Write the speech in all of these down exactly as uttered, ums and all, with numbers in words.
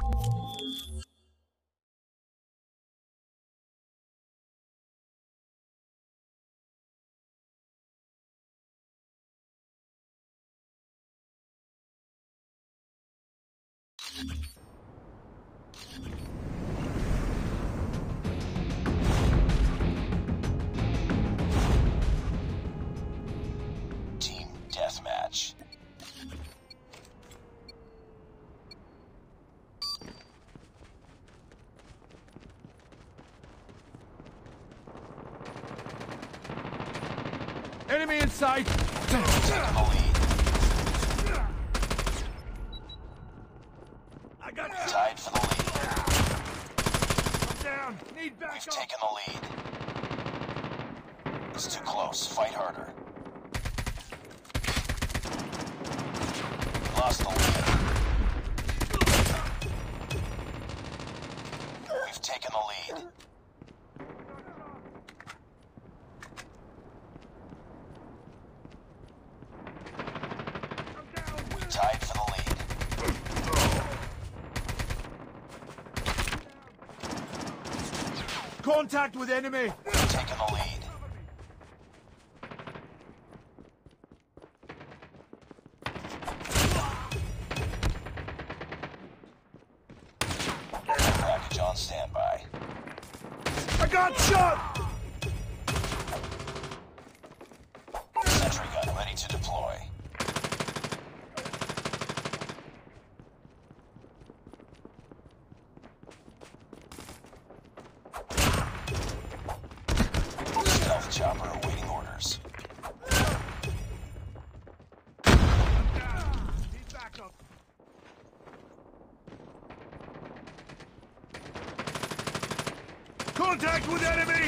Team deathmatch. Enemy in sight! Taking the lead. I got Tied for the lead. I'm down! Need back We've up! taken the lead. It's too close. Fight harder. Lost the lead. We've taken the lead. I'm down! We tied for the lead. Contact with enemy! We've taken the lead. Package on standby. I got shot! Sentry gun ready to deploy. Stealth chopper awaiting orders. Need back up! Contact with enemy!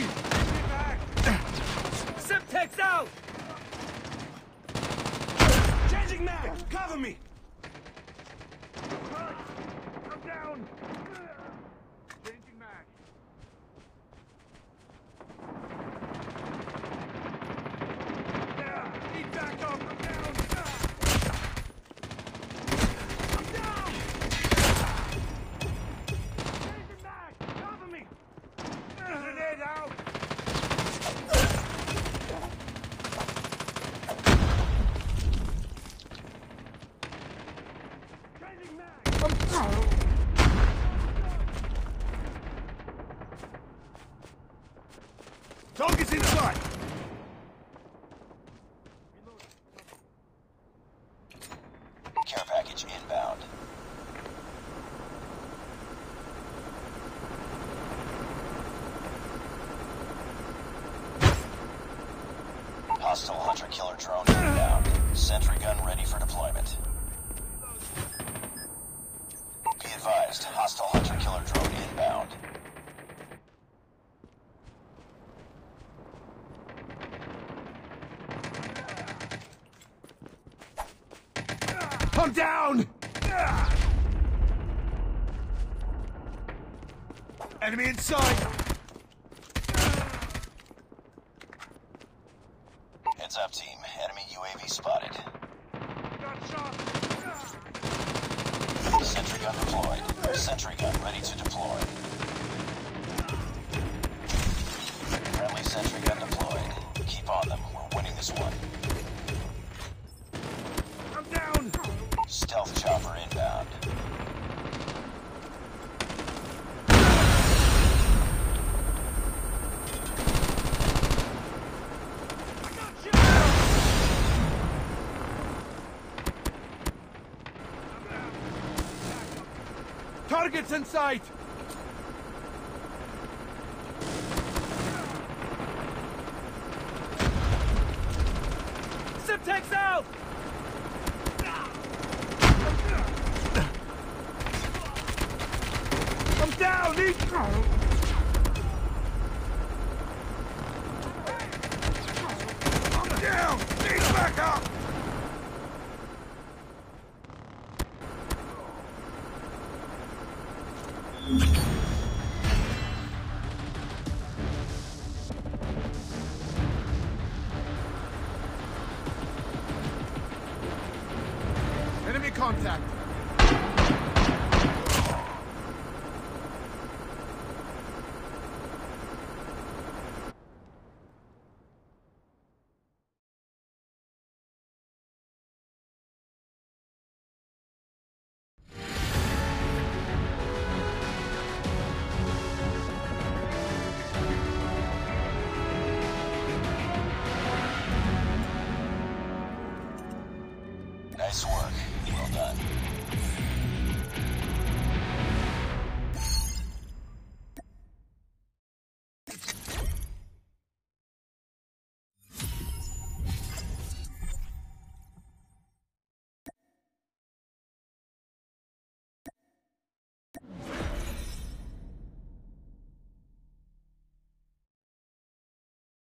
Semtex out! Changing mag! Cover me! I'm down! Changing mag. Yeah, need back up! I'm down! I'm down! Changing mag! Cover me! Grenade out! Changing mag! Target's inside! Care package inbound. Hostile hunter-killer drone inbound. Sentry gun ready for deployment. Be advised, hostile hunter-killer drone inbound. I'm down! Enemy inside! Heads up, team. Enemy U A V spotted. Got shot! Sentry gun deployed. Sentry gun ready to deploy. Friendly sentry gun deployed. Keep on them. We're winning this one. I'm down! Stealth chopper inbound. I got shot! Target's in sight! Semtex out! I'm down! Need... I'm down! Need back up! Enemy contact! Nice work. Well done.